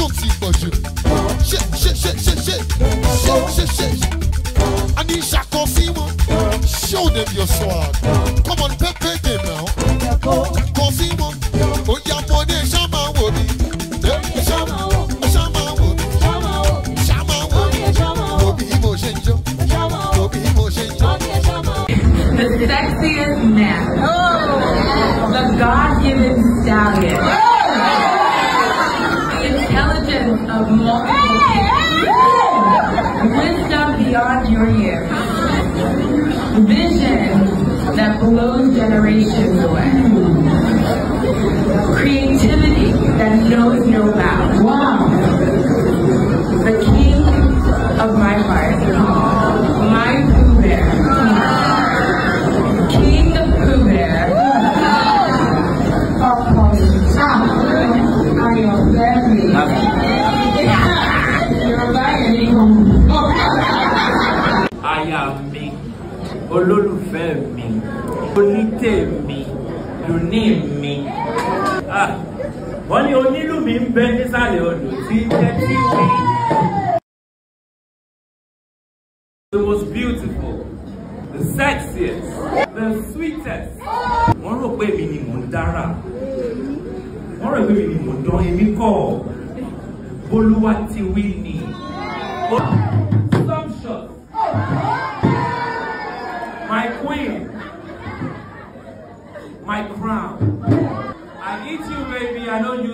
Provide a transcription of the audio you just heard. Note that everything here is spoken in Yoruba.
ti pọ̀ jù. Ṣe. I need ṣàkọ sí wọn. Show them your swag. Come on, pepper them now. Kọ sí wọn. Ó yá mọ́dé ṣá máa wò mí. Ṣá máa wò mí. Ṣá máa wò mí. Wo bí mo ṣe ń jó. Wo bí mo ṣe ń jó. The sexiest man. The God-given stallion. The intelligence of multiple people. Wisdom beyond your years. Vision that blows generations away. Creativity that knows no bounds. Wow. The king of my heart. My Pooh Bear. King of Pooh Bear. I am very. You're right. Aya mi, olólùfẹ́ mi, onítèmi, lóní mi. Wọ́n ní onílù mi ń bẹ nísàlẹ̀ odò tí tẹ́tí wí. The most beautiful, the sexiest, the sweetest. Wọ́n rò pé èmi ni mò ń dára. Wọ́n rò pé èmi ni mò ń dán èmi kọ́. Bolúwa Tiwi ni. Some shots. My queen, my crown. I eat you, baby. I know you.